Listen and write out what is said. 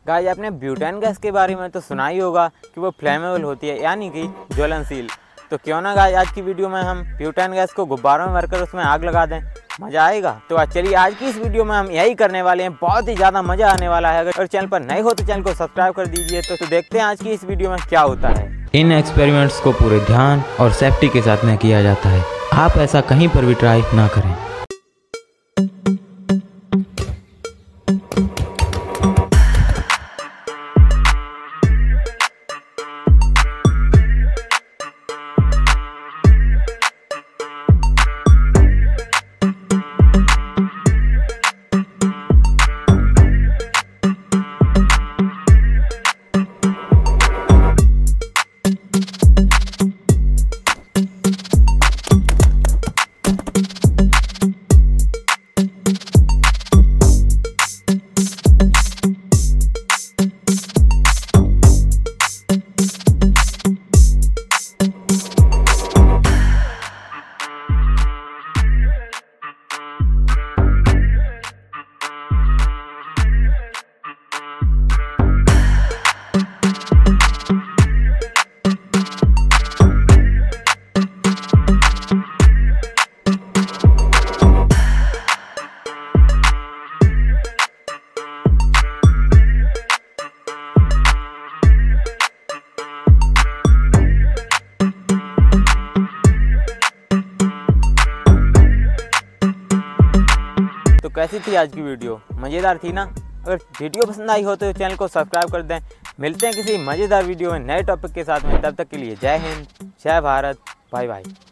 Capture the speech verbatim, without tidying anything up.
Guys आपने butane gas के बारे में तो सुना ही होगा कि वो फ्लेमेबल होती है, यानी कि ज्वलनशील। तो क्यों ना गाइस आज की वीडियो में हम ब्यूटेन गैस को गुब्बारों में भरकर उसमें आग लगा दें, मज़ा आएगा। तो आज चलिए आज की इस वीडियो में हम यही करने वाले हैं, बहुत ही ज़्यादा मज़ा आने वाला है। अगर चैनल पर नए हो तो चैनल को सब्सक्राइब कर दीजिए। तो, तो देखते हैं आज की इस वीडियो में क्या होता है। इन एक्सपेरिमेंट्स को पूरे ध्यान और सेफ्टी के साथ में किया जाता है, आप ऐसा कहीं पर भी ट्राई ना करें। तो कैसी थी आज की वीडियो, मज़ेदार थी ना? अगर वीडियो पसंद आई हो तो चैनल को सब्सक्राइब कर दें। मिलते हैं किसी मज़ेदार वीडियो में नए टॉपिक के साथ में, तब तक के लिए जय हिंद, जय भारत, बाय बाय।